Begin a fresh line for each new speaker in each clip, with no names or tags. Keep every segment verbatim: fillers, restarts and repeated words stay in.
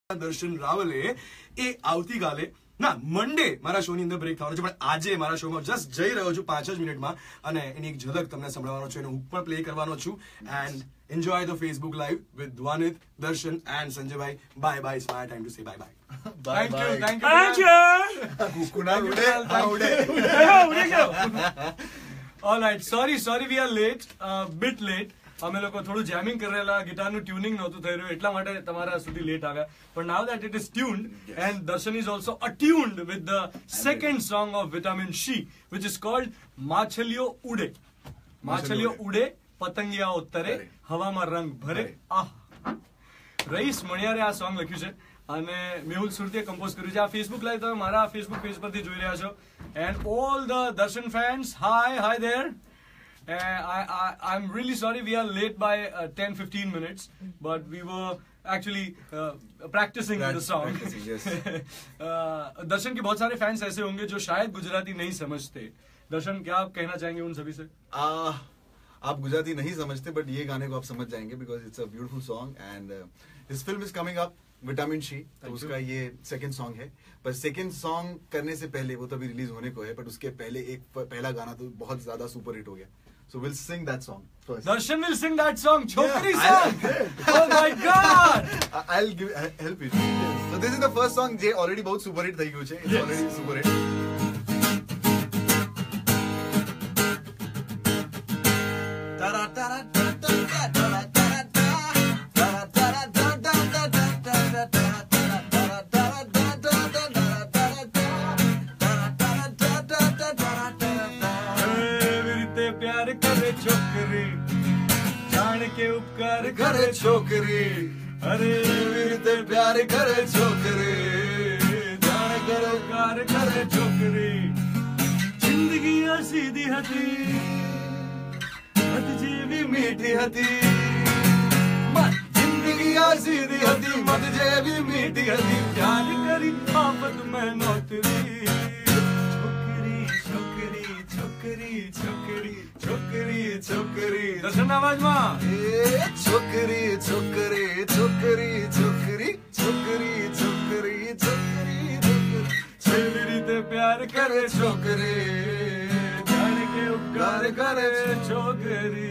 દર્શન રાવલે એ આવતીકાલે ના મંડે મારા શો ની અંદર બ્રેક થવાનો છે, પણ આજે મારા શોમાં જસ્ટ જઈ રહ્યો છું પાંચ જ મિનિટમાં અને એની એક ઝલક તમને સંભળાવવાનો છે અને હું પણ પ્લે કરવાનો છું. And enjoy the Facebook live with Dhwanit, Darshan and Sanjaybhai. Bye bye. It's my time to say bye bye.
Thank you, thank you.
કુકુના ઉડે આ ઉડે
ઉડે ગયો. All right, sorry sorry we are late, uh, bit late. અમે લોકો થોડું જેમિંગ કરેલા, ગિટારનું ટ્યુનિંગ નહોતું થઈ રહ્યું એટલા માટે તમારા સુધી લેટ આવ્યા. પણ now that it is tuned and Darshan is also attuned with the second song of Vitamin C which is called માછલીઓ ઉડે. માછલીઓ ઉડે, પતંગિયાઓ તરે, હવામાં રંગ ભરે. આહ, રઈસ મણિયારે આ સોંગ લખ્યું છે અને મેહુલ સુરતીએ કમ્પોઝ કર્યું છે. આ ફેસબુક લાઈવ તમે મારા ફેસબુક પેજ પરથી જોઈ રહ્યા છો. And all the Darshan fans, hi hi there. Uh, I, I, I'm really sorry we are late by uh, ten to fifteen minutes, but we were actually uh, practicing the song.
Practicing, yes.
uh, Darshan के बहुत सारे fans ऐसे होंगे जो शायद गुजराती नहीं समझते. दर्शन, क्या आप कहना चाहेंगे उन सभी से?
uh, आप गुजराती नहीं समझते बट ये गाने को आप समझ जाएंगे because it's a beautiful song and this film is coming up vitamin C. तो उसका ये सेकंड सॉन्ग है, पर सेकंड सॉन्ग करने से पहले वो तो अभी रिलीज होने को है, बट उसके पहले एक पहला गाना तो बहुत ज्यादा सुपर हिट हो गया. So we'll sing that song first.
Darshan will sing that song, Chokri
Yeah,
song. Oh my God!
I'll give help you. So this is the first song જે already बहुत super hit થઈ ગયું છે. It's
Yes.
already super hit.
प्यार करे छोकरी, जान के उपकार
કરે છોકરી,
अरे
વીરતે પ્યાર કરે છોકરી, જાણ કરે
उपकार करे छोकरी. जिंदगी आ सीधी हती, मत जीवी
મીઠી હતી. જિંદગી આ સીધી હતી, મત જેવી મીઠી હતી.
प्यार करी आफत में नौतरी. छोकरी छोकरी छोकरी छोकरी छोकरी छोकरी. दर्शन आवाज में
એ છોકરી છોકરી છોકરી છોકરી છોકરી છોકરી છોકરી
છેલ્લી રીતે પ્યાર કરે
છોકરી,
જાણ કે ઉપકાર
ઉપકાર કરે
કરે છોકરી.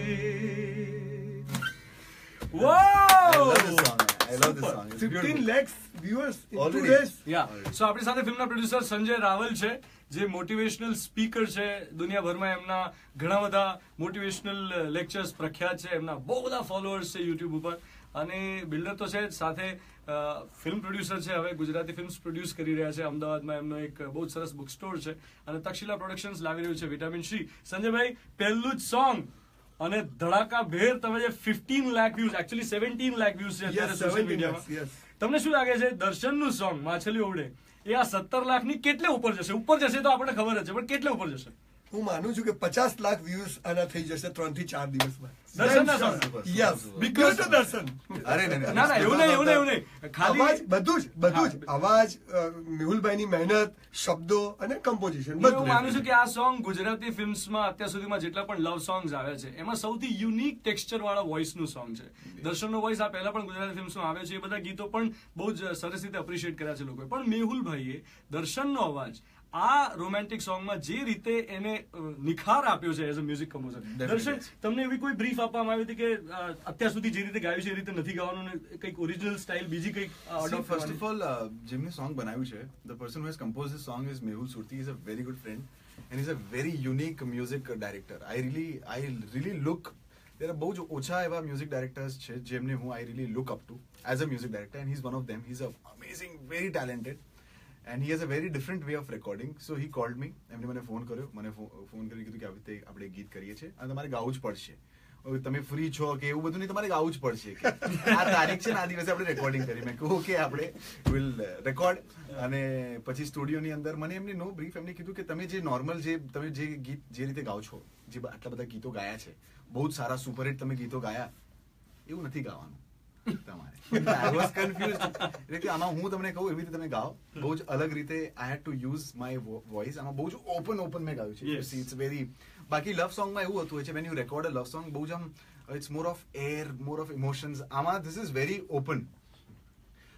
Wow!
I love this song. I love this song. It's
fifteen
beautiful.
lakhs viewers in
Already.
two days.
Yeah. So આપણી સાથે ફિલ્મના પ્રોડ્યુસર સંજય રાવલ છે, જે મોટિવેશનલ સ્પીકર છે. દુનિયાભરમાં એમના ઘણા બધા મોટિવેશનલ લેક્ચર્સ પ્રખ્યાત છે. એમના બહુ બધા ફોલોઅર્સ છે યુટ્યુબ ઉપર અને બિલ્ડર તો છે, સાથે ફિલ્મ પ્રોડ્યુસર છે. હવે ગુજરાતી ફિલ્મ્સ પ્રોડ્યુસ કરી રહ્યા છે. અમદાવાદમાં એમનો એક બહુ જ સરસ બુક સ્ટોર છે અને તક્ષશિલા પ્રોડક્શન્સ લાવી રહ્યું છે વિટામિન સી. સંજયભાઈ, પહેલું જ સોંગ અને ધડાકા ભેર તમે જે fifteen lakh views, actually seventeen lakh views છે અત્યારે
Yes,
સોશિયલ
seventeen
મીડિયામાં.
lakhs, yes.
તમને શું લાગે છે દર્શનનું સોંગ માછલીઓ ઉડે એ આ સત્તર લાખની કેટલે ઉપર જશે? ઉપર જશે તો આપણને ખબર જ છે, પણ કેટલે ઉપર જશે?
હું માનું છું કે પચાસ લાખ વ્યૂઝ આના થઈ જશે ત્રણ થી ચાર દિવસમાં.
દર્શનના song.
Yes,
Super,
because of દર્શન.
અરે નહીં, નહીં.
ના ના એવું નહીં, એવું નહીં, એવું નહીં.
અવાજ
ખાલી
બધું જ બધું જ
હા.
અવાજ, અ, મેહુલભાઈની મહેનત, શબ્દો અને કમ્પોઝિશન
હું એવું
બધું.
માનું છું કે આ સોંગ ગુજરાતી ફિલ્મ્સમાં અત્યાર સુધીમાં જેટલા પણ લવ સોંગ્સ આવ્યા છે એમાં સૌથી યુનિક ટેક્સચર વાળા વોઇસનું સોંગ છે. દર્શનનો વોઇસ આ પહેલા પણ ગુજરાતી ફિલ્મ્સમાં આવે છે. એ બધા ગીતો પણ બહુ જ સરસ રીતે એપ્રિશિએટ કર્યા છે લોકોએ. પણ મેહુલભાઈએ દર્શનનો અવાજ આ રોમેન્ટિક સોંગમાં જે રીતે એને અ, નિખાર આપ્યો છે એઝ અ મ્યુઝિક કમ્પોઝર. દર્શન, તમને એવી કોઈ બ્રીફ આપવામાં આવી હતી કે અ, અત્યાર સુધી જે રીતે ગાયું છે એ રીતે નથી ગાવાનું ને કંઈક ઓરિજિનલ સ્ટાઇલ બીજી કંઈક
See,
adopt
first of all, uh, જેમને સોંગ બનાવ્યું છે, the person who has composed this song is Mehul Surti. He's a very good friend and he's a very unique music director. I really, I really look. There are બહુ જ ઓછા એવા music directors છે જેમને હું I really look up to as a music director, and he's one of them. He's a amazing, very talented, and he has a very different way of recording. So he called me. એમને મને phone કર્યો, મને phone કરી કીધું કે આવી રીતે આપણે ગીત કરીએ છીએ અને તમારે ગાવું જ પડશે. હવે તમે ફ્રી છો કે એવું બધું નહીં, તમારે ગાવું જ પડશે કે આ તારીખ છે ને આ દિવસે આપણે રેકોર્ડિંગ કરી. મેં કહ્યું ઓકે, આપણે વિલ રેકોર્ડ. અને પછી સ્ટુડિયોની અંદર મને એમને નો બ્રીફ એમને કીધું કે તમે જે નોર્મલ જે તમે જે ગીત જે રીતે ગાઓ છો, જે આટલા બધા ગીતો ગાયા છે, બહુ જ સારા સુપરહિટ તમે ગીતો ગાયા, એવું નથી ગાવાનું તમારે. I was confused. એટલે કે આમાં હું તમને કહું એવી રીતે તમે ગાઓ, બહુ જ અલગ રીતે. I had to use my voice. આમાં બહુ જ ઓપન ઓપન મેં ગાયું છે. You see, it's very. બાકી લવ સોંગમાં એવું હતું છે, when you record a love song, બહુ જ આમ it's more of air, more of emotions. આમાં this is very open.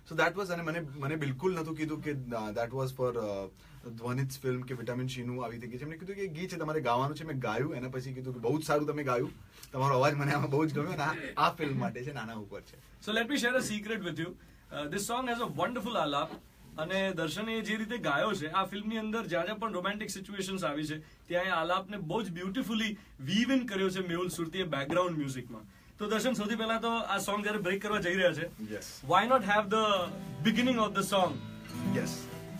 So that was, અને મને મને બિલકુલ નતું કીધું કે that was for Dhvanit film કે વિટામિન સી નું આવી હતી. એમને કીધું કે ગીત છે તમારે ગાવાનું છે. મેં ગાયું, એના પછી કીધું કે બહુ જ સારું તમે ગાયું, તમારો અવાજ મને આમાં બહુ જ ગમ્યો, અને આ- આ ફિલ્મ માટે છે, નાના ઉપર છે.
So let me share a secret with you. Uh, this song has a wonderful Alap, અને દર્શને જે રીતે ગાયો છે આ ફિલ્મની અંદર જ્યાં જ્યાં પણ રોમેન્ટિક સિચ્યુએશન્સ આવી છે ત્યાં એ આલાપને બહુ જ બ્યુટીફુલી વીવ ઇન કર્યો છે મેહુલ સુરતીએ બેકગ્રાઉન્ડ મ્યુઝિકમાં. તો દર્શન, સૌથી પહેલા તો આ સોંગ જ્યારે બ્રેક કરવા જઈ રહ્યા છે,
Yes.
why not have the beginning of the song?
Yes.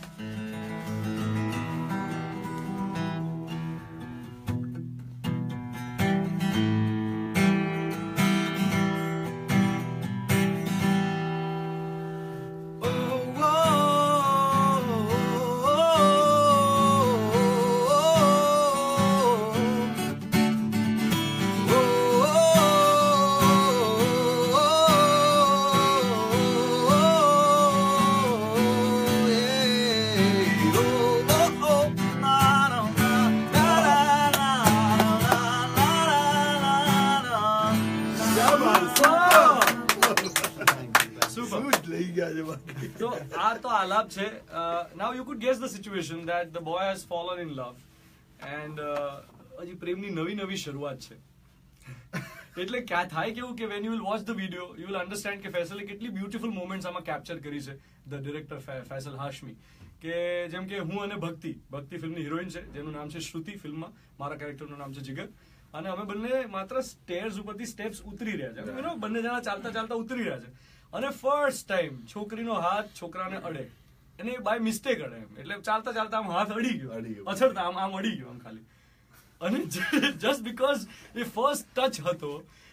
Super.
શું જ લઈ ગયા છે બાકી.
તો આ તો આલાપ છે. Now you could guess the situation that the boy has fallen in love and હજી પ્રેમની નવી નવી શરૂઆત છે. એટલે ક્યાં થાય કેવું કે when you will watch the video you will understand કે ફૈસલે કેટલી બ્યુટીફુલ મોમેન્ટ્સ આમાં કેપ્ચર કરી છે, ધ ડિરેક્ટર ફૈસલ હાશમી. કે જેમ કે હું અને ભક્તિ ભક્તિ ફિલ્મની હિરોઈન છે જેનું નામ છે શ્રુતિ, ફિલ્મમાં મારા કેરેક્ટરનું નામ છે જીગર, અને અમે બંને માત્ર સ્ટેર્સ ઉપરથી સ્ટેપ્સ ઉતરી રહ્યા છે. You know, બંને જણા ચાલતા ચાલતા ઉતરી રહ્યા છે, અને ફર્સ્ટ ટાઈમ છોકરીનો હાથ છોકરાને અડે, અને બાય મિસ્ટેક અડે એમ, એટલે ચાલતા ચાલતા આમ હાથ અડી ગયો,
અડી ગયો.
અછડતા આમ આમ અડી ગયો આમ ખાલી. અને just because a first touch હતો,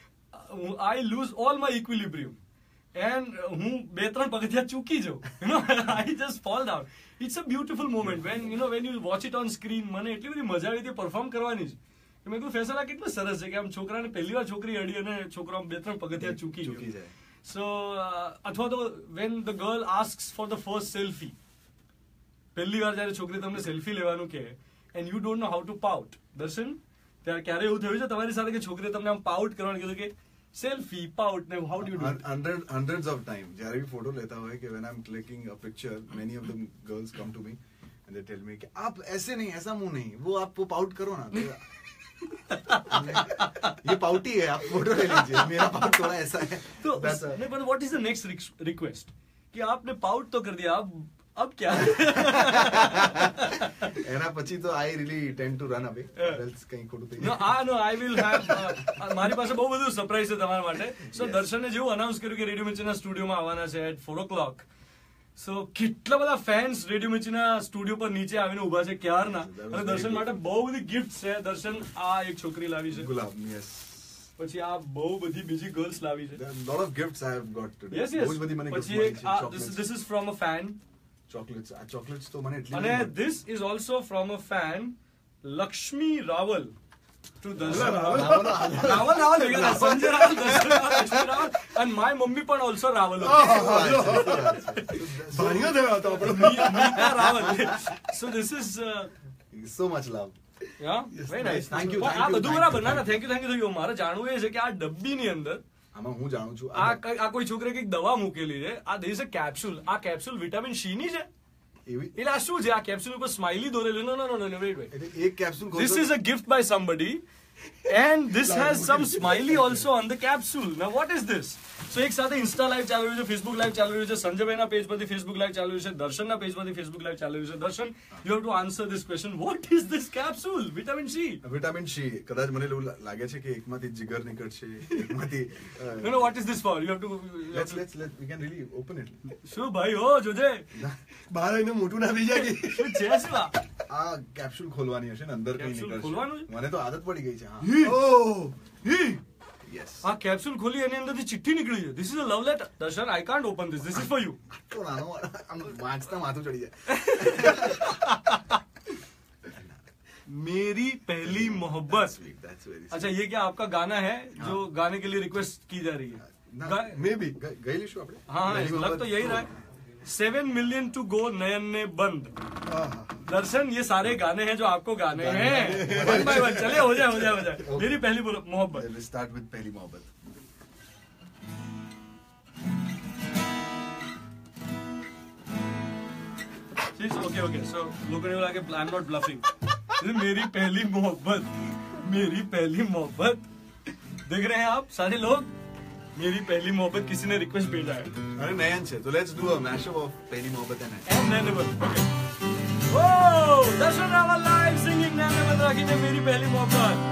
I lose all my equilibrium and હું બે ત્રણ પગથિયા ચૂકી જાઉં, you know, I just fall down. It's a beautiful moment when you know when you watch it on screen. મને એટલી બધી મજા આવી હતી પરફોર્મ કરવાની જ. મેં કીધું ફૈસલ આ કેટલું સરસ છે કે આમ છોકરાને પહેલી વાર છોકરી અડી અને છોકરો આમ બે ત્રણ પગથિયા ચૂકી
ચૂકી
ગયો.
જાય.
સો અથવા તો when the girl asks for the first selfie, પહેલી વાર જયારે છોકરી તમને સેલ્ફી લેવાનું કહે and you don't know how to pout. Darshan, ત્યારે ક્યારે એવું થયું છે તમારી સાથે કે છોકરીએ તમને આમ પાઉટ કરવાનું કીધું કે સેલ્ફી પાઉટ ને how do you do it?
Hundred, hundreds of time. જ્યારે બી ફોટો લેતા હોય કે when I'm clicking a picture, many of the girls come to me and they tell me कि आप ऐसे नहीं, ऐसा मुंह नहीं, वो आप वो पाउट करो ना. ये पाउटी है, आप फोटो ले लीजिए, मेरा पाउट थोड़ा ऐसा है.
तो
That's a-
नहीं, but what is the next request? कि आपने पाउट तो कर दिया, अब अब क्या?
એના પછી તો I really tend to run away.
Yeah.
Else કંઈ ખોટું થઈ
No,
જાય.
ah, no, I will have. uh, મારી પાસે બહુ બધું સરપ્રાઈઝ છે તમારા માટે. સો
Yes.
દર્શને જેવું અનાઉન્સ કર્યું કે રેડિયો મિર્ચીના સ્ટુડિયોમાં આવવાના છે at four o'clock, so કેટલા બધા ફેન્સ રેડિયો મિર્ચીના સ્ટુડિયો પર નીચે આવીને ઉભા છે ક્યારના,
That was
અને દર્શન
very
માટે
good.
બહુ બધી ગિફ્ટ છે. દર્શન આ એક છોકરી લાવી છે,
ગુલાબ, yes.
પછી આ બહુ બધી બીજી ગર્લ્સ લાવી છે.
There are a lot of gifts I have got today.
Yes yes
બહુ જ બધી મને gifts
પછી
મળી
એક
છે.
આ
Chocolates.
This is from a fan,
Chocolates. આ chocolates તો મને એટલી
અને
બધી મળી.
This is also from a fan Lakshmi Rawal to Darshan.
Rawal, Raval.
Raval Raval થઈ ગયા, Sanjay Rawal, Darshan Rawal, Lakshmi Rawal, and my mummy પણ ઓલ્સો રાવલ હતી.
ભાણિયો થયો હતો આપણો.
મી- Meeta Raval. So this is uh,
So much love.
yeah,
Yes,
very nice.
thank you,
પણ
thank
આ
you,
બધું
thank
બરાબર.
you,
ના ના,
thank
thank you thank you. મારે જાણવું એ છે કે આ ડબ્બીની અંદર
આમાં હું જાણું છું
આ કઈ- આ કોઈ છોકરે કઈક દવા મૂકેલી છે. આ there is a capsule. આ કેપ્સ્યુલ વિટામિન સી ની છે.
એવી
એટલે આ શું છે? આ કેપ્સ્યુલ ઉપર સ્માઈલી દોરેલું. No no no no wait wait.
એટલે એક capsule
This
ખોલતો-
is a gift by somebody, and this has some smiley also on the capsule. Now what is this? So એક સાથે ઇન્સ્ટા લાઈવ ચાલી રહ્યું છે, Facebook live ચાલી રહ્યું છે, સંજયભાઈના પેજ પરથી ફેસબુક લાઈવ ચાલી રહ્યું છે, દર્શનના પેજ પરથી ફેસબુક લાઈવ ચાલી રહ્યું છે. દર્શન, you have to answer this question. What is this capsule? Vitamin C.
Vitamin C. કદાચ મને એવું લાગે છે કે એકમાંથી જીગર નીકળશે, એકમાંથી અ,
No, no, what is this for? You have to. You have
let's
to
let's let we can really open it.
શું ભાઈ હો જોજે,
બહાર આવીને મોટું ના થઈ જાય કે
શું છે શું આ?
આ કેપ્સ્યુલ ખોલવાની હશે ને અંદર કઈ
Capsule
નીકળશે.
ખોલવાનું છે?
મને તો આદત પડી ગઈ છે. હા.
હી,
ઓહ
હી.
Yes.
આ કેપ્સ્યુલ ખોલી એની અંદરથી ચિઠ્ઠી નીકળી છે. This is a love letter. દર્શન, I can't open this. This is for you.
તો નાનો આમ વાંચતા માથું ચડી જાય.
मेरी पहली मोहब्बत.
Sweet, that's very
अच्छा, ये क्या आपका गाना है जो गाने के लिए रिक्वेस्ट की जा रही है?
ના,
गा-
maybe. ગ- ગઈ લઈશું આપણે.
हाँ हाँ,
પહેલી
लग तो
વખત
यही रहा है. सेवन मिलियन टू गो, नयन ने बंद.
આહા.
दर्शन, ये सारे गाने हैं जो आपको गाने हैं. One by one. चलिए, हो जाए हो जाए हो जाए. मेरी पहली बोलो- मोहब्बत.
Let's start with पहली मोहब्बत.
प्लीज ओके ओके सो लोगों ने बोला कि आई एम नॉट ब्लफिंग मेरी पहली मोहब्बत मेरी पहली मोहब्बत देख रहे हैं आप सारे लोग मेरी पहली मोहब्बत किसी ने रिक्वेस्ट भेजा है
अरे नयन છે तो let's do a mashup of पहली मोहब्बत है
एंड नैनेबल ओके ओ दर्शन रावल लाइव सिंगिंग नैनेबल राखीने मेरी पहली मोहब्बत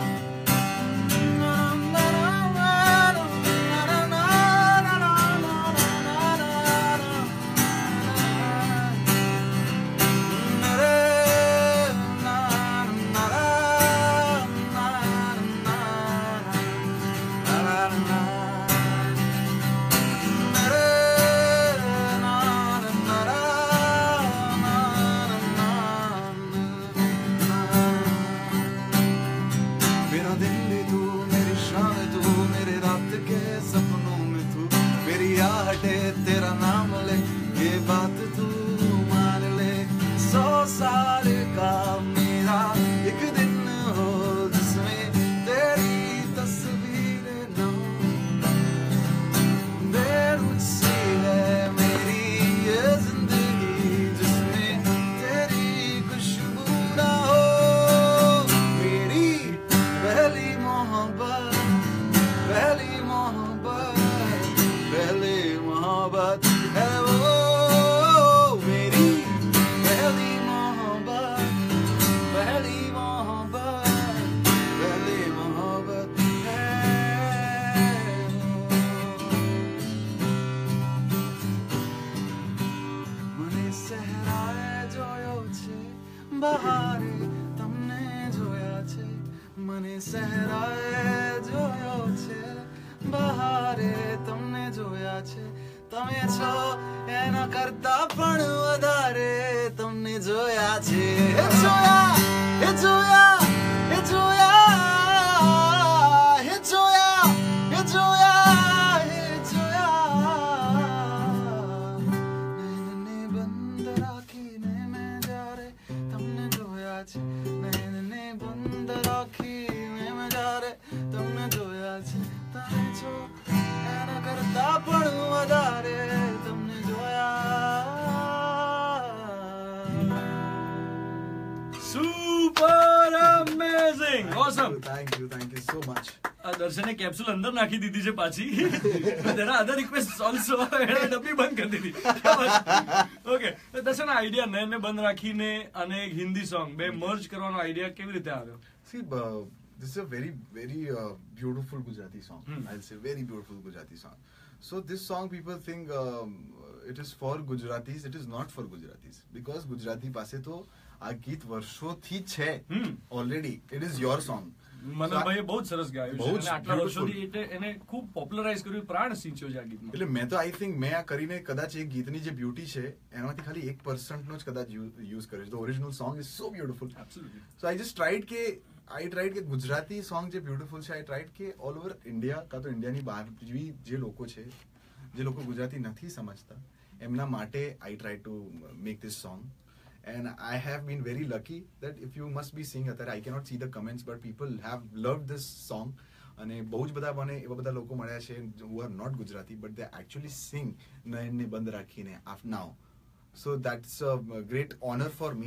દર્શને કેપ્સ્યુલ અંદર નાખી દીધી છે પાછી તેના અધર રિક્વેસ્ટ ઓલસો એણે ડબ્બી બંધ કરી દીધી ઓકે દર્શન આઈડિયા નયનને બંધ રાખીને અને હિન્દી સોંગ બે મર્જ કરવાનો આઈડિયા કેવી રીતે આવ્યો?
See, uh, this is a very very uh, beautiful Gujarati song. hmm. I'll say very beautiful Gujarati song. So this song people think um, it is for Gujaratis. It is not for Gujaratis because Gujarati પાસે તો આ ગીત વર્ષોથી છે already. It is your song.
મનોભાઈએ બહુ જ સરસ ગાયું છે અને આટલા વર્ષોથી એને ખૂબ પોપ્યુલરાઇઝ કર્યું, પ્રાણ સિંચ્યો છે આ ગીતમાં.
એટલે મેં તો આઈ થિંક મેં આ કરીને કદાચ એ ગીતની જે બ્યુટી છે એનામાંથી ખાલી એક પર્સન્ટ નો જ કદાચ યુઝ કર્યો છે. The original song is so beautiful.
Absolutely.
So I just tried કે આઈ ટ્રાઈડ કે ગુજરાતી સોંગ જે બ્યુટીફુલ છે આઈ ટ્રાઈડ કે ઓલ ઓવર ઇન્ડિયા કાં તો ઇન્ડિયાની બહાર જે લોકો છે જે લોકો ગુજરાતી નથી સમજતા એમના માટે I try to make this song. And I have been very lucky that if you must be seeing that I cannot see the comments but people have loved this song અને બહુ જ બધા મને એવા બધા લોકો મળ્યા છે who are not Gujarati but they actually sing નયનને બંધ રાખીને now. So that's a great honor for me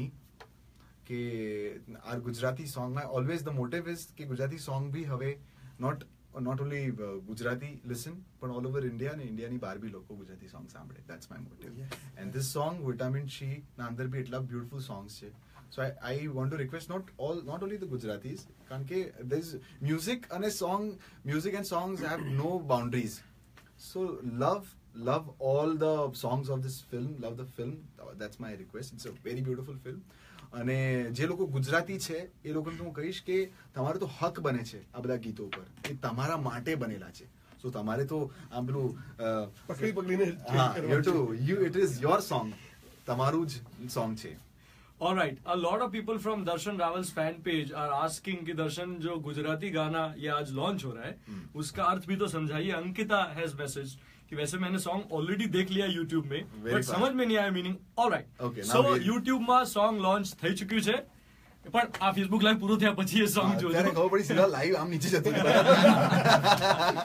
કે our Gujarati song my always the motive is કે Gujarati song bhi હવે not not only uh, Gujarati listen but all over India and India ની બહાર બી લોકો Gujarati song સાંભળે. That's my motive. Yes. And this song Vitamin C ના અંદર બી એટલા beautiful songs છે. So I I want to request not all not only the Gujaratis કારણ કે there is music and a song music and songs have no boundaries. So love love all the songs of this film, love the film. That's my request. It's a very beautiful film. અને જે લોકો ગુજરાતી છે એ લોકોને હું કહીશ કે તમારો તો હક બને છે આ બધા ગીતો ઉપર, એ તમારા માટે બનેલા છે. સો તમારે તો આમ પેલું
પકડી પકડીને
હા you too you it is your song, તમારું જ સોંગ છે.
All right, a lot of people from Darshan Rawal's fan page are asking कि दर्शन जो गुजराती गाना ये आज लॉन्च हो रहा है hmm. उसका अर्थ भी तो समझाइए. अंकिता हैज मैसेज कि वैसे मैंने सॉन्ग ऑलरेडी देख लिया YouTube में बट समझ में नहीं आया मीनिंग. ऑलराइट, सो YouTube માં સોંગ લોન્ચ થઈ ચૂક્યું છે પણ આ Facebook લાઈવ પૂરો થયા પછી એ સોંગ જોજો.
ત્યારે ખબર પડી સીધા લાઈવ આમ નીચે જતું.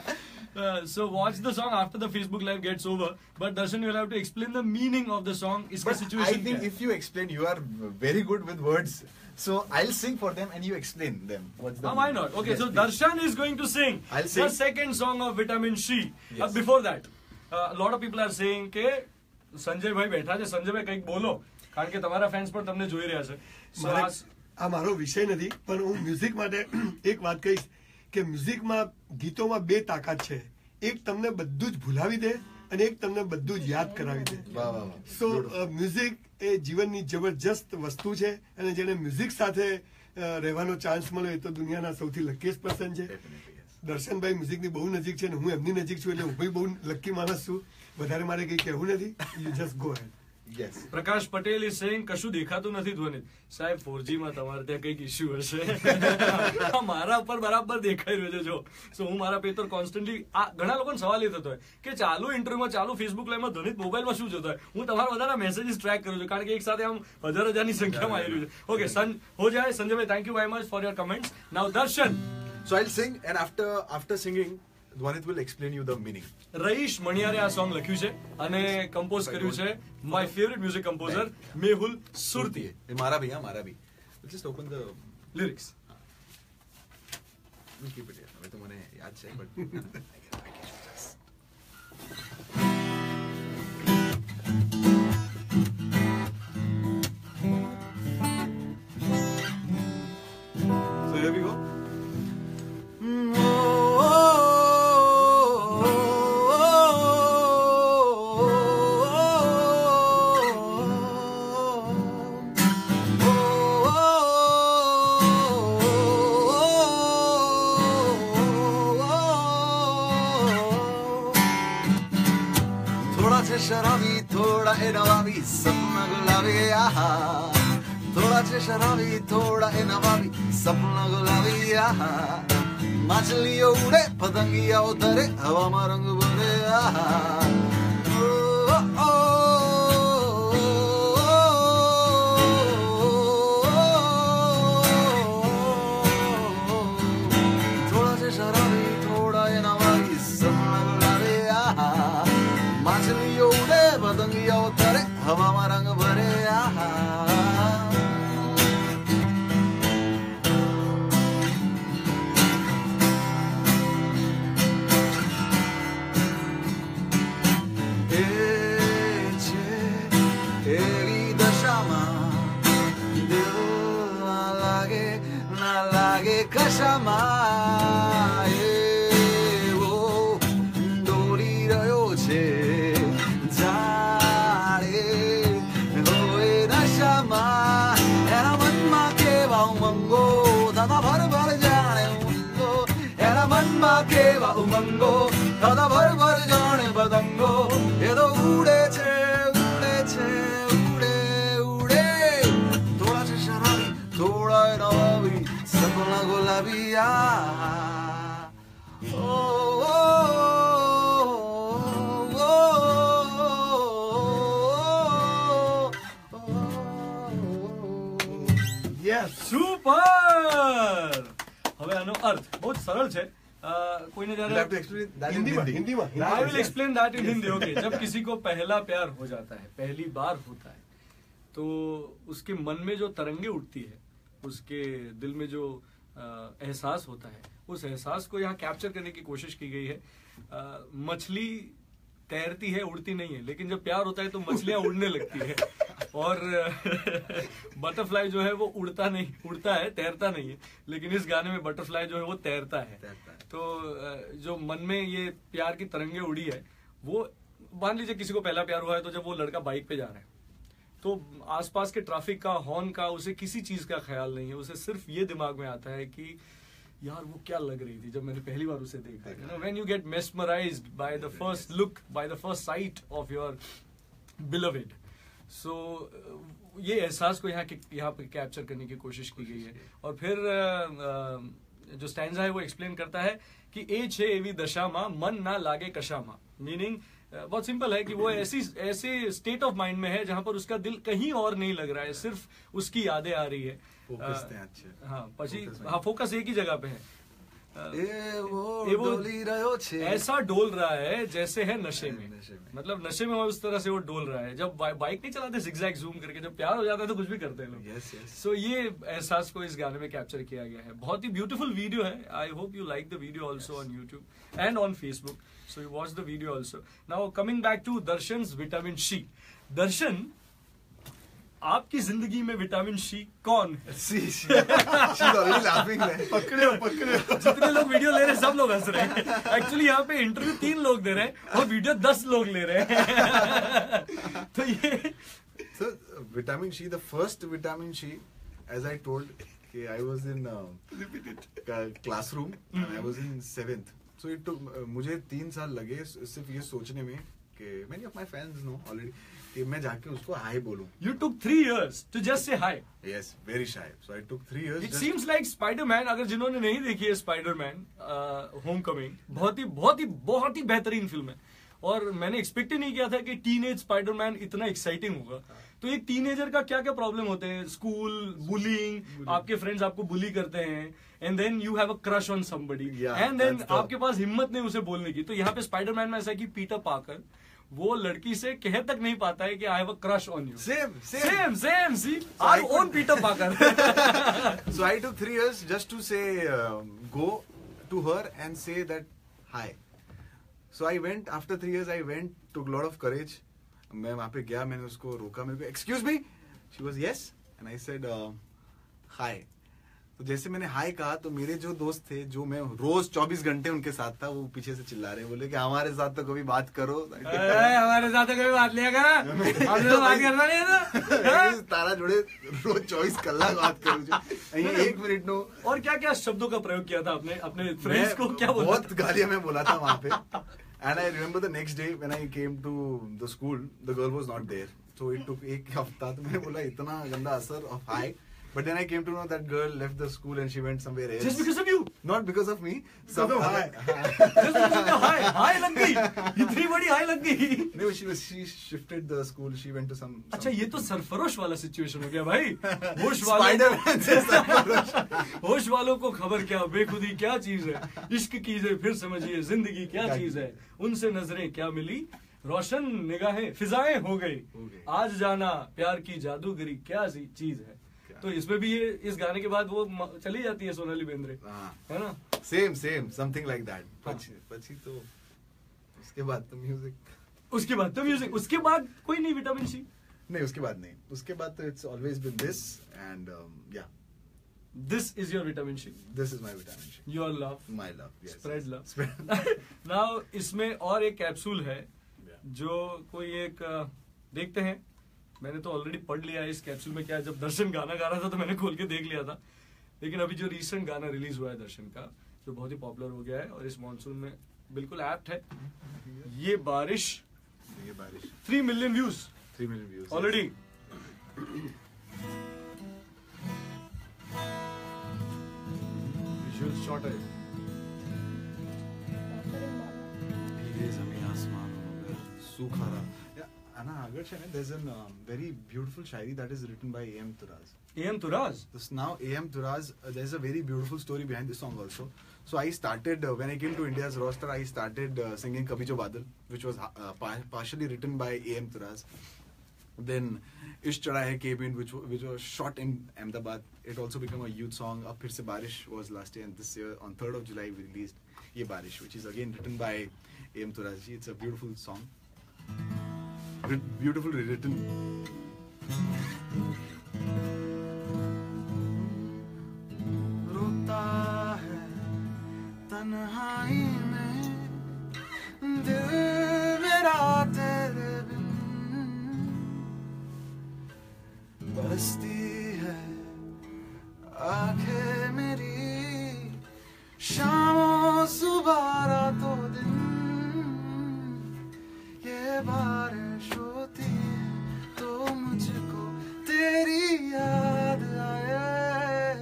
Uh, so watch the song after the Facebook live gets over. But Darshan, you'll have to explain the meaning of the song. Iska
But
situation
I think
kya hai?
if you explain, you are very good with words. So I'll sing for them and you explain them. What's the
Ah, why
meaning?
not? Okay,
Yes,
so
please.
Darshan is going to sing
I'll
the
sing.
second song of Vitamin C.
Yes.
Uh, before that, uh, a lot of people are saying કે સંજય ભાઈ બેઠા છે, સંજય ભાઈ કંઈક બોલો, કારણ કે તમારા ફેન્સ પણ તમને જોઈ રહ્યા છે. So
મારે
આ-
આ મારો વિષય નથી પણ હું મ્યુઝિક માટે એક વાત કહીશ કે મ્યુઝિકમાં ગીતોમાં બે તાકાત છે. એક તમને બધું જ ભૂલાવી દે અને એક તમને બધું જ યાદ કરાવી દે.
વાહ, વાહ, વાહ.
સો મ્યુઝિક એ જીવનની જબરજસ્ત વસ્તુ છે અને જેને મ્યુઝિક સાથે અ, રહેવાનો ચાન્સ મળ્યો એ તો દુનિયાના સૌથી લકીએસ્ટ પર્સન છે.
Definitely, yes.
દર્શનભાઈ મ્યુઝિકની બહુ નજીક છે અને હું એમની નજીક છું એટલે હું બી બહુ લકી માણસ છું. વધારે મારે કંઈ કહેવું નથી. You just go head.
Yes.
Prakash Patel is saying કશું દેખાતું નથી ધ્વનિત. સાહેબ ફોરજી માં તમારે ત્યાં કંઈક ઇશ્યુ હશે. મારા ઉપર બરાબર દેખાઈ રહ્યો છે જો. સો હું મારા પેપર કોન્સ્ટન્ટલી આ ઘણા લોકોને સવાલ એ થતો હોય કે ચાલુ ઇન્ટરવ્યુમાં ચાલુ ફેસબુક લાઈવમાં ધ્વનિત મોબાઈલમાં શું જોતો હોય. હું તમારા બધાના મેસેજીસ ટ્રેક કરું છું કારણ કે એક સાથે આમ હજાર હજારની સંખ્યામાં આવી રહ્યું છે. ઓકે સન હો જાય સંજયભાઈ, thank you very much for your comments. Now Darshan,
So I'll sing and after after singing, Dwanit will explain you the meaning.
રઈશ મણિયારે આ સોંગ લખ્યું છે અને કમ્પોઝ કર્યું છે my favourite music composer Mehul Surati.
એ મારા ભી, હા મારા ભી. Let's just open the.
Lyrics.
We'll keep it here. હવે તો મને યાદ છે but. So here we go. थोड़ा से शराबी थोड़ा ए नवाबी सपना गुलाबी आहा थोड़ा से शराबी थोड़ा ए नवाबी सपना गुलाबी आहा मछलियों उड़े पतंगिया उतरे हवा में रंग भरे आहा ओ, ओ, थोड़ा से शराबी थोड़ा ए नवाबी सपना गुलाबी आहा मछलियों उड़े पतंगिया उतरे हवा में रंग भरे आहा એ છે એવી દશામાં દિલ ના લાગે ના લાગે કશામાં એવો દોડી રહ્યો છે જાણે હોય નશામાં એના મનમાં કેવા ઉમંગો દાદા ભર ભર જાણે ઉમંગો એના મનમાં કેવા ઉમંગો દાદા ભર ભર જાણે પતંગો એ તો ઉડે છે ઉડે છે ઉડે ઉડે થોડા છે શરાબી થોડા એ નવાબી સપના ગુલાબી આ ઓ, ઓ, ઓ, ઓ,
યસ.
સુપર. હવે આનો અર્થ બહુ જ સરળ છે. અ, કોઈને
You'll have to
જ્યારે
explain that in
હિન્દીમાં
Hindi.
હિન્દીમાં
I
હિન્દીમાં.
will explain that in Hindi. Okay, जब किसी को पहला प्यार हो जाता है, पहली बार होता है, तो उसके मन में जो तरंगे उठती है, उसके दिल में जो अ, एहसास होता है, उस एहसास को यहाँ कैप्चर करने की कोशिश की गई है. अ, मछली तैरती है, उड़ती नहीं है, लेकिन जब प्यार होता है तो मछलियां उड़ने लगती है. और बटरफ्लाई जो है वो उड़ता नहीं उड़ता है, तैरता नहीं है, लेकिन इस गाने में बटरफ्लाई जो है वो तैरता है.
तैरता है.
तो अ, जो मन में ये प्यार की तरंगे उड़ी है, वो मान लीजिए किसी को पहला प्यार हुआ है, तो जब वो लड़का बाइक पे जा रहा है तो आसपास के ट्रैफिक का, हॉर्न का, उसे किसी चीज का ख्याल नहीं है. उसे सिर्फ ये दिमाग में आता है कि यार वो क्या लग रही थी जब मैंने पहली बार उसे देखा. You know when you get mesmerised by the first look, by the first sight of your beloved. So ये एहसास को यहाँ के यहाँ पे कैप्चर करने की कोशिश की गई है. और फिर अ, अ, जो स्टैंजा है वो एक्सप्लेन करता है कि ए छे एवी दशामा मन ना लागे कशामा. मीनिंग बहुत सिंपल है कि वो ऐसी ऐसे स्टेट ऑफ माइंड में है जहां पर उसका दिल कहीं और नहीं लग रहा है, सिर्फ उसकी यादें आ रही है.
Focus
अ,
ત્યાં જ છે.
हाँ પછી
Focus
हाँ फोकस एक ही जगह पे है.
ए वो
ये वो
डोली रहो छे
ऐसा डोल रहा है जैसे है नशे में
नशे में।
मतलब नशे में उस तरह से वो डोल रहा है। जब बाइ- बाइक नहीं चलाते zigzag zoom करके, जब प्यार हो जाता है तो कुछ भी करते हैं लोग।
Yes, yes.
सो ये एहसास को इस गाने में कैप्चर किया गया है। बहुत ही ब्यूटीफुल वीडियो है। I hope you like the video also on YouTube and on Facebook, so you watch the video also. Now coming back to Darshan vitamin C. Darshan, आपकी जिंदगी में विटामिन सी कौन है?
See, she, she's already laughing. Like,
पकड़े हो, पकड़े हो।
जितने लोग वीडियो ले रहे हैं सब लोग हंस रहे हैं। एक्चुअली यहाँ पे इंटरव्यू तीन लोग दे रहे हैं और वीडियो दस लोग ले रहे हैं। तो ये
so, uh, vitamin C, the first vitamin C, as I told, okay, I was in uh, ca- classroom and I was in seventh. So it took uh, मुझे तीन साल लगे सिर्फ ये सोचने में कि many of my fans know already कि मैं जाके उसको हाय बोलूं.
You took three years to just say hi.
Yes, very shy. So I took three years.
It
just-
seems like Spider-Man, अगर जिन्होंने नहीं देखी है Spider-Man Homecoming, बहुत ही बहुत ही बहुत ही बेहतरीन फिल्म है। और मैंने एक्सपेक्ट ही नहीं किया था कि टीनेज स्पाइडरमैन इतना एक्साइटिंग होगा। तो एक टीनेजर का क्या क्या प्रॉब्लम होते हैं, स्कूल, बुलिंग, आपके फ्रेंड्स आपको बुली करते हैं, and then you have a crush on somebody,
Yeah,
and then
that's the-
आपके पास हिम्मत नहीं उसे बोलने की। तो यहाँ पे स्पाइडरमैन में ऐसा है कि पीटर पाकर वो लड़की से कह तक नहीं पाता है कि I have a crush on you.
Same, same.
Same same see
I
are
could-
on Peter Parker.
So I took three years just to say um, go to her and say that hi. So I went after three years. I went, took a lot of courage. मैं वहाँ पे गया, मैंने उसको रोका, मेरे को excuse me. She was yes, and I said uh, hi. तो जैसे मैंने हाय कहा तो मेरे जो दोस्त थे, जो मैं रोज चौबीस घंटे उनके साथ था, वो पीछे से चिल्ला रहे, बोले कि हमारे साथ तो कभी बात करो।
अरे, हमारे साथ तो कभी बात लिया करा, हमने तो बात करना नहीं है ना।
तारा जोड़े रोज चौबीस कलाक बात करूँ છું। एक मिनट नो।
और क्या क्या शब्दों का प्रयोग किया था आपने अपने फ्रेंड्स को, क्या बोला
बहुत गालियां मैं बोला था वहाँ पे। And I remember the next day when I came to the school, the girl was not there. So it took एक हफ्ता, तो मैंने बोला इतना गंदा असर of hi. But then I came to know that girl left the school and she went somewhere else.
Just because of you?
Not because of me. Some
of
other-
Just because of the हाय हाय लग गई, इतनी बड़ी हाय लग गई।
No, she was she shifted the school. She went to some.
अच्छा, ये तो सरफरोश वाला सिचुएशन हो गया भाई। होश
Spider-Man
वालों
से सरफरोश।
होश वालों को खबर क्या, बेखुदी क्या चीज है, इश्क कीजिए फिर समझिए जिंदगी क्या चीज है, उनसे नजरें क्या मिली, रोशन निगाहें फिजाएं हो गई,
हो गई।
आज जाना प्यार की जादूगरी क्या चीज है। तो इसमें भी ये इस गाने के बाद वो म- चली जाती है सोनाली बेंद्रे,
हाँ।
है ना।
Same, same, something like that.
हाँ।
पची पची तो उसके बाद तो म्यूजिक
उसके बाद तो म्यूजिक, उसके बाद कोई नहीं विटामिन सी।
नहीं, उसके बाद नहीं, उसके बाद तो it's always been this and yeah
this is your vitamin C,
this is my vitamin C,
your love,
my love, yes,
spread love.
Spread-
नाउ इसमें और एक कैप्सूल है
Yeah.
जो कोई एक अ, देखते हैं। मैंने तो ऑलरेडी पढ़ लिया है इस कैप्सूल में क्या है। जब दर्शन गाना गा रहा था तो मैंने खोल के देख लिया था, लेकिन अभी जो रिसेंट गाना रिलीज हुआ है दर्शन का, जो बहुत ही पॉपुलर हो गया है और इस मॉनसून में बिल्कुल एप्ट है, ये बारिश,
ये बारिश
three million views
three million views
already. Visual shot है।
धीरे जमीन आसमान हो गया, सूखा रहा। Anna, agar chhe na, there's a um, very beautiful shairi that is written by A M Turaz.
A M Turaz.
This now A M Turaz, uh, there's a very beautiful story behind this song also. So I started uh, when I came to India's roster, I started uh, singing Kabhi Jo Badal, which was uh, pa- partially written by A M Turaz. Then Ish Chada Hai Cabin, which wa- which was shot in Ahmedabad. It also became a youth song. Ab Phir Se Barish was last year, and this year on third of July we released Ye Barish, which is again written by A M Turaz. It's a beautiful song. Writ- Beautifully written. रोता है तन्हाई में दिल मेरा तेरे बिन, बरसती है आंखें मेरी शामों सुबह रातों दिन, ये बारिश होती है तो मुझको तेरी याद आए,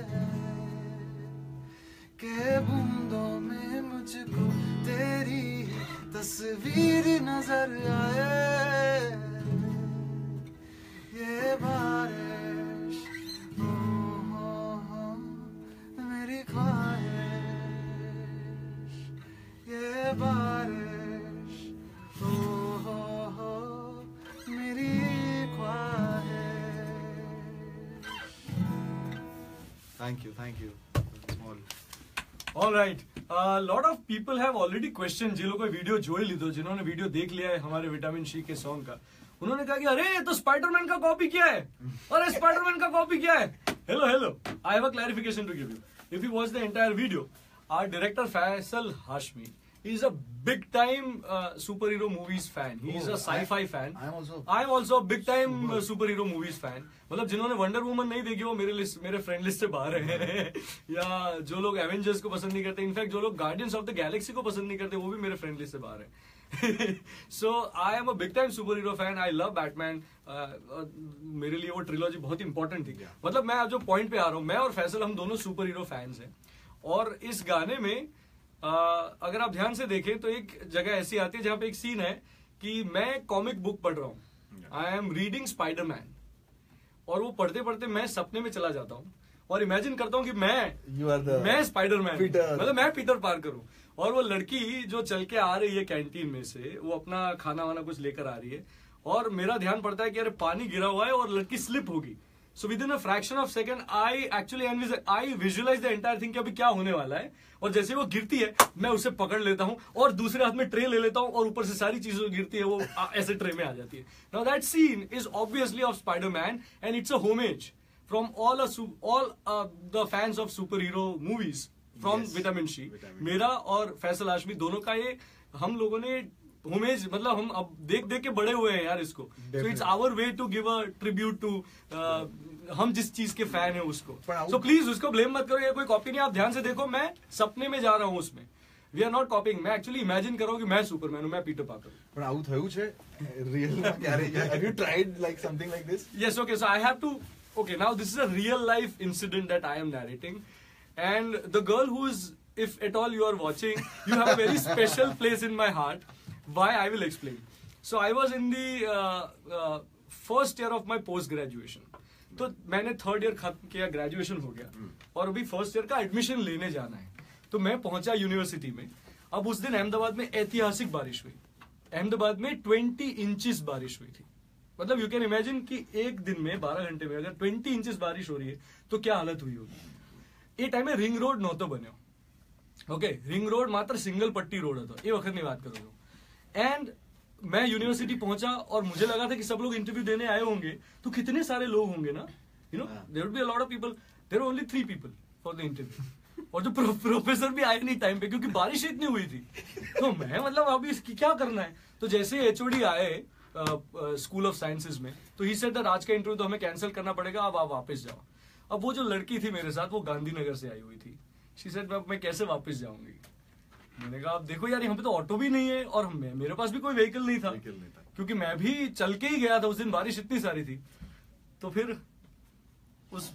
के बूंदों में मुझको तेरी तस्वीर नजर आए, ये बारिश Thank you, thank you. Small.
All right. A lot of people have already questioned, जिन लोगों ने वीडियो जोई लीधो, जिन्होंने वीडियो देख लिया है हमारे विटामिन सी के सॉन्ग का, उन्होंने कहा कि अरे ये तो स्पाइडरमैन का कॉपी किया है, अरे स्पाइडरमैन का कॉपी किया है. Hello hello, I have a clarification to give you. If you watch the entire video, our director Faisal Hashmi he is a big time uh, superhero movies fan. He is
Oh,
a sci-fi
I-
fan.
I am also-
I am also a big time uh, superhero movies fan. मतलब जिन्होंने wonder woman नहीं देखी वो मेरे list मेरे friend list से बाहर है. या जो लोग एवेंजर्स को पसंद नहीं करते, इनफैक्ट जो लोग गार्डियंस ऑफ द गैलेक्सी को पसंद नहीं करते, वो भी मेरे फ्रेंड लिस्ट से बाहर है. So I am a big time super hero fan. I love Batman. मेरे लिए वो ट्रिलॉजी बहुत इंपॉर्टेंट थी. मतलब मैं जो पॉइंट पे आ रहा हूँ, मैं और फैसल हम दोनों सुपर हीरो फैंस हैं. और इस गाने में Uh, अगर आप ध्यान से देखें तो एक जगह ऐसी आती है जहां पे एक सीन है कि मैं कॉमिक बुक पढ़ रहा हूं. I am reading Spiderman. और वो पढ़ते पढ़ते मैं सपने में चला जाता हूं और इमेजिन करता हूं कि मैं
You are the
मैं स्पाइडरमैन,
Peter.
मतलब मैं पीटर पार्कर हूं. और वो लड़की जो चल के आ रही है कैंटीन में से, वो अपना खाना वाना कुछ लेकर आ रही है और मेरा ध्यान पड़ता है कि अरे पानी गिरा हुआ है और लड़की स्लिप होगी. So within a fraction of second I actually I visualise the entire thing कि अभी क्या होने वाला है. और जैसे वो गिरती है मैं उसे पकड़ लेता हूं और दूसरे हाथ में ट्रे ले लेता हूं और ऊपर से सारी चीजें जो गिरती है वो ऐसे ट्रे में आ जाती है. Now that scene is obviously of Spiderman and it's a homage from all all the fans of super hero movies from
Yes.
Vitamin C.
Vitamin.
मेरा और फैसल हाशमी दोनों का ये हम लोगों ने होमेज, मतलब हम अब देख देख के बड़े हुए हैं यार इसको. So it's our way to give a tribute to हम जिस चीज के फैन है उसको.
पर आउट-
सो प्लीज उसको ब्लेम मत करो, ये कोई कॉपी नहीं. आप ध्यान से देखो, मैं सपने में जा रहा हूँ उसमें. We are not copying. मैं एक्चुअली इमेजिन कर रहा हूँ कि मैं सुपरमैन हूँ, मैं पीटर पार्कर हूँ.
પણ આવું થયું છે રિયલ ક્યારે? Have you tried like something like this?
Yes, okay, so I have to. Okay, now this is a real life incident that I am narrating. And the girl who is, if at all you are watching, you have a very special place in my heart. Why? I will explain. So I was in the uh, uh, first year of my post graduation. तो मैंने third year खत्म किया, graduation हो गया और अभी first year का admission लेने जाना है. तो मैं पहुंचा यूनिवर्सिटी में. अब उस दिन अहमदाबाद में ऐतिहासिक बारिश हुई. अहमदाबाद में ट्वेंटी इंचेस बारिश हुई थी. मतलब यू कैन इमेजिन कि एक दिन में बारह घंटे में अगर ट्वेंटी इंचेस बारिश हो रही है तो क्या हालत हुई होगी. ये टाइम में रिंग रोड नહોતો બન્યો. ओके, रिंग रोड मात्र सिंगल पट्टी रोड હતો એ વખતની વાત કરું છું. एंड मैं यूनिवर्सिटी पहुंचा और मुझे लगा था कि सब लोग इंटरव्यू देने आए होंगे तो कितने सारे लोग होंगे ना, you know there would be a lot of people. There were only three people for the interview. और जो प्रोफेसर भी आए नहीं टाइम पे क्योंकि बारिश इतनी हुई थी. तो मैं मतलब अभी इसकी क्या करना है. तो जैसे एचओडी आए स्कूल ऑफ साइंसेज में, तो ही सेड दैट आज का इंटरव्यू तो हमें कैंसिल करना पड़ेगा, अब आप वापस जाओ. अब वो जो लड़की थी मेरे साथ वो गांधीनगर से आई हुई थी. शी सेड मैं कैसे वापस जाऊंगी. मैंने कहा आप देखो यार यहाँ पे तो ऑटो भी नहीं है और मैं, मेरे पास भी कोई व्हीकल नहीं था,
Vehicle नहीं था.
क्योंकि मैं भी चल के ही गया था. उस दिन बारिश इतनी सारी थी. तो फिर उस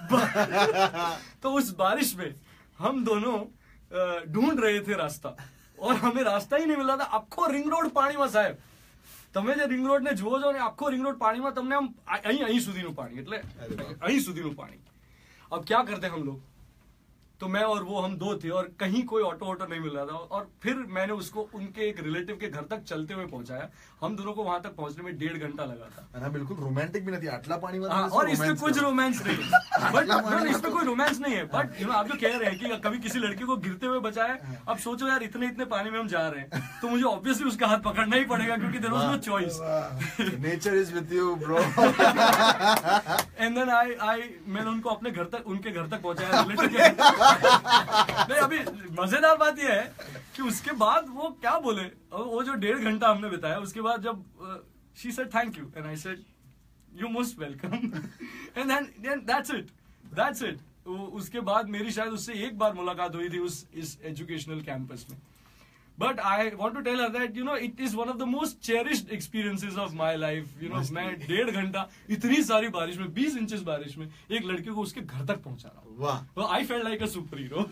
तो उस बारिश में हम दोनों अ, ढूंढ रहे थे रास्ता और हमें रास्ता ही नहीं मिल रहा था. आखो रिंग रोड પાણીમાં સાહેબ. તમે જે રિંગ રોડ ને જુઓ છો ને આખો રિંગ રોડ પાણીમાં તમને આમ અહીં અહીં સુધીનું પાણી, એટલે અહીં સુધીનું પાણી. अब क्या करते हम लोग. तो मैं और वो हम दो थे और कहीं कोई ऑटो ऑटो नहीं मिल रहा था. और फिर मैंने उसको उनके एक रिलेटिव के घर तक चलते हुए पहुंचाया. हम दोनों को वहां तक पहुंचने में डेढ़ घंटा लगा था.
અને આ बिल्कुल रोमांटिक भी नहीं. आटला पानीમાં
हाँ,
તમે
और
શું
इसमें
romance
कुछ
કરો?
रोमांस नहीं है. बट इसमें कोई रोमांस नहीं है. बट यू नो आप जो कह रहे हैं कि कभी किसी लड़की को गिरते हुए बचाया, अब सोचो यार इतने इतने पानी में हम जा रहे हैं तो मुझे ऑब्वियसली उसका हाथ पकड़ना ही पड़ेगा क्योंकि there was no choice.
Nature is with you, bro.
And then I I मैंने उनको अपने घर तक उनके घर तक पहुंचाया रिलेटिव के. नहीं, अभी मजेदार बात यह है कि उसके बाद वो क्या बोले, वो जो डेढ़ घंटा हमने बिताया उसके बाद जब she said thank you and I said you most welcome and then that's it that's it. उसके बाद मेरी शायद उससे एक बार मुलाकात हुई थी उस इस एजुकेशनल कैंपस में. But I want to tell her that you know it is one of the most cherished experiences of my life. You know मैं डेढ़ घंटा इतनी सारी बारिश में, बीस इंचेस बारिश में एक लड़के को उसके घर तक पहुंचा रहा हूँ.
વાહ.
I felt like a super hero.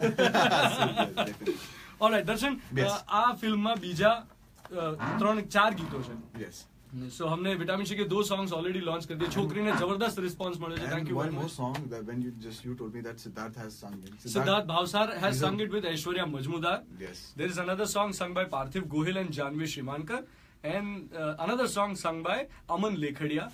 Alright Darshan,
Yes.
આ ફિલ્મમાં બીજા અ, ત્રણ ચાર ગીતો છે.
Yes.
સો हमने विटामिन सी के दो सॉन्ग्स ऑलरेडी लॉन्च कर दिए. छोकरीने जबरदस्त रिस्पॉन्स મળ્યો છે.
And
thank you
one
very
more
much.
song that when you just you told me that Siddharth has sung it.
Siddharth Bhavsar has
He's a-
sung it with Aishwarya Majmudar.
Yes.
There is another song sung by Parthiv Gohil and Janvi Shrimankar, and uh, another song sung by Aman Lekhadia.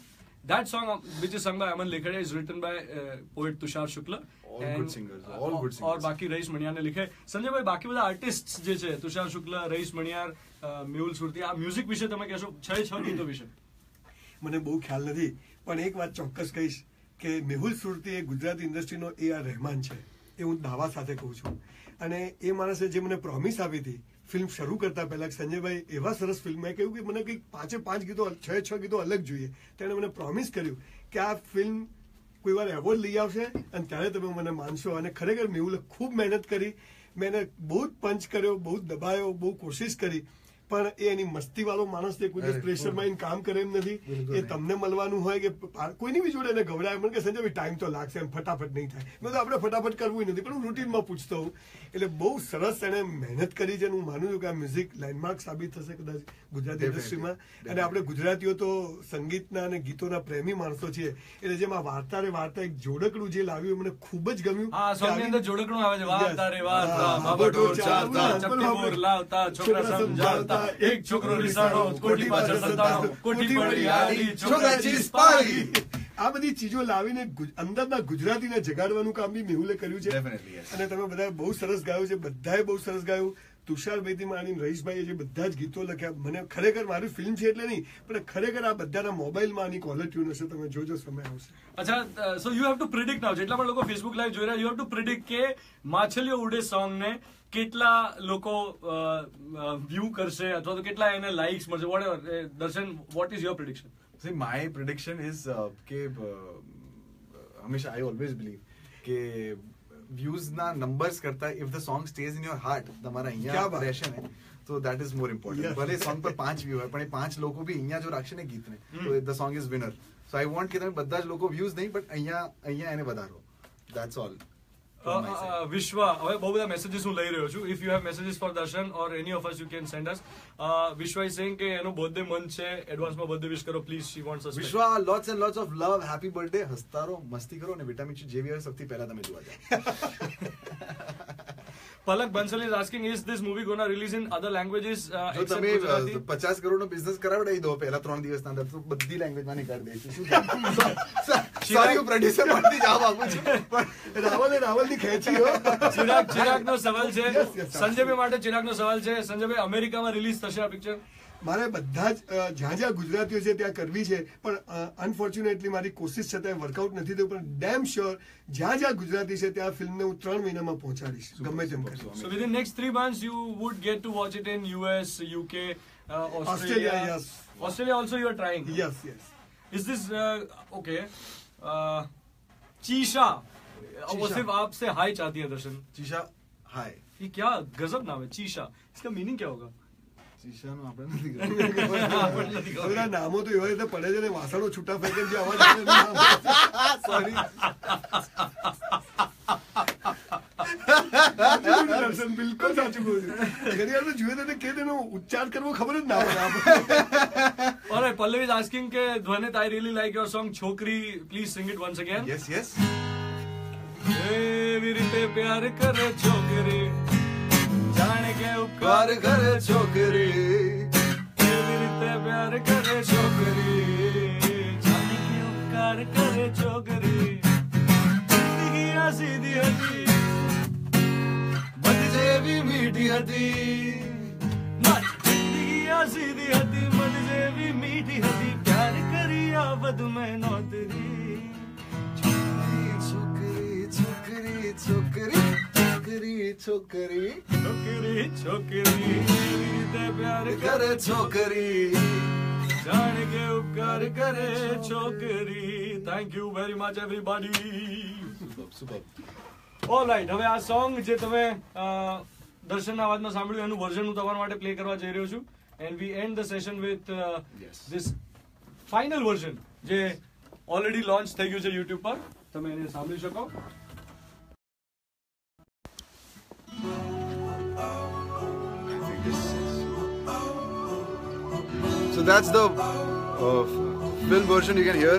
that song uh, which is sung by Aman Lekharia is written by uh, poet Tushar Shukla.
All good singers, all good singers.
और बाकी rice Maniyar ने लिखे. संजय भाई बाकी બધા artist જે છે તુષાર શુક્લ, રईस મણિયાર, મેહુલ સુરતી, આ મ્યુઝિક વિશે તમે કહેશો છ છ ગીતો વિશે?
મને બહુ ખ્યાલ નથી પણ એક વાત ચોક્કસ કહીશ કે મેહુલ સુરતી એ ગુજરાતી ઇન્ડસ્ટ્રીનો એ આર રહેમાન છે એ હું દાવા સાથે કહું છું. અને એ માણસે જે મને પ્રોમિસ આપી હતી ફિલ્મ શરૂ કરતા પહેલા સંજયભાઈ એવા સરસ ફિલ્મ મેં કહ્યું કે મને કંઈક પાંચે પાંચ ગીતો છ છ ગીતો અલગ જોઈએ. તેણે મને પ્રોમિસ કર્યું કે આ ફિલ્મ કોઈ વાર એવોર્ડ લઈ આવશે અને ત્યારે તમે મને માનશો. અને ખરેખર મેહુલે ખૂબ મહેનત કરી, મેં એને બહુ જ પંચ કર્યો, બહુ જ દબાયો, બહુ કોશિશ કરી, પણ એ એની મસ્તી વાળો માણસ તે કોઈ પ્રેશરમાં એને કામ કરે એમ નથી. એ તમને મળવાનું હોય કે કોઈની બી જોડે એને ગભરાય મને કે સંજય ટાઈમ તો લાગશે એમ ફટાફટ નહીં થાય. મેં તો આપણે ફટાફટ કરવું નથી પણ હું રૂટીનમાં પૂછતો હોઉં. એટલે બહુ સરસ એને મહેનત કરી છે. હું માનું છું કે આ મ્યુઝિક લેન્ડમાર્ક સાબિત થશે કદાચ ગુજરાતી ઇન્ડસ્ટ્રીમાં. અને આપણે ગુજરાતીઓ તો સંગીતના અને ગીતોના પ્રેમી માણસો છીએ એટલે જેમ આ વાર્તા રે વાર્તા એક જોડકડું જે લાવ્યું મને ખૂબ જ ગમ્યું.
હા, સોંગની અંદર જોડકડું આવે છે. વાર્તા રે વાર્તા બાબડોર ચારતા ચપટી બોર લાવતા છોકરા સમજાવતા એક છોકરો નિસાણો કોઠી પાછળ સંતાણો કોઠી પડી આડી છોકરા ચીઝ પાડી.
આ બધી ચીજો લાવીને અંદરના ગુજરાતીને જગાડવાનું કામ બી મેહુલે કર્યું છે. અને તમે બધા બહુ સરસ ગાયું છે, બધાએ બહુ સરસ ગાયું. તુષાર બેદી માંડીને રઈસભાઈએ જે બધા જ ગીતો લખ્યા મને ખરેખર મારી ફિલ્મ છે એટલે નહીં પણ ખરેખર આ બધાના મોબાઈલમાં આની કોલર ટ્યુન હશે. તમે જોજો સમય આવશે.
અચ્છા, so you have to predict now. જેટલા પણ લોકો ફેસબુક લાઈવ જોઈ રહ્યા યુ હેવ ટુ પ્રિડિક્ટ કે માછલીઓ ઉડે સોંગ ને કેટલા લોકો વ્યૂ કરશે અથવા તો કેટલા એને લાઇક્સ મળશે. What Darshan, what is your prediction?
See, my prediction is uh, કે હંમેશા I always believe કે views ના numbers કરતા if the song stays in your heart તમારા અહીંયા રહેશે ને તો that is more important. ભલે સોંગ પર પાંચ વ્યૂ હોય પણ એ પાંચ લોકો બી અહીંયા જો રાખશે ને ગીતને તો the song is winner. So I want કે તમે બધા જ લોકો views નહીં પણ અહીંયા અહીંયા એને વધારો. That's all.
વિશ્વ, હવે બહુ બધા મેસેજીસ હું લઈ રહ્યો છું. If you have messages for Darshan or any of us you can send us. Vishwa is saying કે એનો બર્થડે મંથ છે, એડવાન્સમાં બર્થડે વિશ કરો પ્લીઝ. She wants us.
વિશ્વ, lots and lots of love, happy birthday, હસતા રહો, મસ્તી કરો અને વિટામિન સી જેવી હોય સૌથી પહેલા તમે જોવા જાઓ.
Palak Bansal is asking, is this movie gonna release in other languages uh,
જો
except
તમે
Gujarati?
પચાસ કરોડ નો બિઝનેસ કરાવડાવી દો પહેલા ત્રણ દિવસના અંદર તો બધી લેંગ્વેજમાં નીકાળી દઈશું. સોરી હું પ્રોડ્યુસર માંથી જવાબ આપું છું પણ
રાવલે રાવલની ખેંચી હો.
ચિરાગ ચિરાગનો સવાલ છે.
Yes, yes,
સંજયભાઈ માટે ચિરાગનો સવાલ છે. સંજયભાઈ, અમેરિકામાં રિલીઝ થશે આ પિક્ચર?
મારે બધા જ અ, જ્યાં જ્યાં ગુજરાતીઓ છે ત્યાં કરવી છે પણ અનફોર્ચ્યુનેટલી મારી કોશિશ છતાં વર્કઆઉટ નથી થયું પણ ડેમ શ્યોર જ્યાં જ્યાં ગુજરાતી છે ત્યાં ફિલ્મને હું ત્રણ મહિનામાં પહોંચાડીશ ગમે તેમ કરી.
So within next three months you would get to watch it in U S, U K, uh, Australia.
Australia, yes.
Australia also you are trying.
Yes yes.
Is this uh, okay? Uh, चीशा वो सिर्फ आपसे हाय चाहती है दर्शन.
ચીશા હાય.
ये क्या गजब नाम है चीशा. इसका मीनिंग क्या होगा?
ચીશાનું આપણે નથી કરવું.
હવે આ નામો તો એવા રીતે પડે છે ને વાસણો છૂટા ફેંકે જે અવાજ આવે છે નામ.
સોરી.
દર્શન બિલકુલ સાચું કહું છું. ઘણી વાર તો જોઈએ તો કે તેનો ઉચ્ચાર કરવો ખબર જ ના પડે.
Alright, Pallavi is asking કે Dhwanit, I really like your song Chokri. Please sing it once again.
Yes yes.
એવી રીતે પ્યાર કરે છોકરી જાણે કે ઉપકાર
કાર કરે છોકરી.
એવી રીતે પ્યાર કરે છોકરી જાણે કે ઉપકાર કરે છોકરી. જિંદગી આ સીધી હતી મધ જેવી મીઠી હતી. જિંદગી આ સીધી હતી મધ જેવી મીઠી હતી. પ્યાર કરી આ વધુ મેં નોતરી.
છોકરી છોકરી છોકરી છોકરી છોકરી
છોકરી છોકરી એવી રીતે પ્યાર કરે
કરે છોકરી.
જાણે કે ઉપકાર કરે છોકરી. Thank you very much everybody.
Super.
Alright, હવે આ સોંગ જે તમે અ, દર્શનના અવાજમાં સાંભળ્યું એનું વર્ઝન હું તમારા માટે પ્લે કરવા જઈ રહ્યો છું. And we and the session with
Yes.
This final version જે ઓલરેડી લોન્ચ થઈ ગયું છે યુટ્યુબ પર. તમે એને સાંભળી શકો.
So that's the uh, film version you can hear.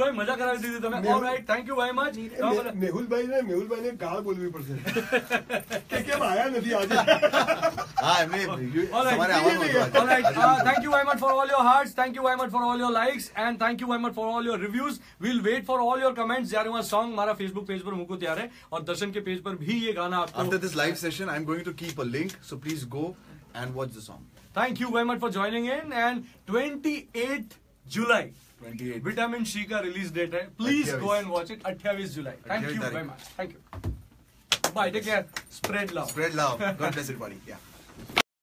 મેહુલભાઈ મજા કરાવી દીધી તમે.
Mehul-
alright, thank you very much.
મે- મેહુલભાઈ ને મેહુલભાઈ ને ગાળ બોલવી પડશે કે કેમ આયા નથી આજે.
હા એમને you-
Alright.
તમારે આવવાનું હતું આજે.
Alright, uh, thank you very much for all your hearts. Thank you very much for all your likes. And thank you very much for all your reviews. We'll wait for all your comments. જ્યારે હું આ song મારા Facebook page પર મૂકું ત્યારે और दर्शन के page पर भी ये गाना आपको.
After this live session, I'm going to keep a link, so please go and watch the song.
Thank you very much for joining in. And twenty-eighth July.
twenty-eight.
Vitamin C का release date है. Please
अट्ठाईस.
go and watch it. अट्ठाईस जुलाई. Thank
अट्ठाईस
you
तारीख.
very much. Thank you. Bye. Take care. Spread love.
Spread love. God bless everybody. Yeah.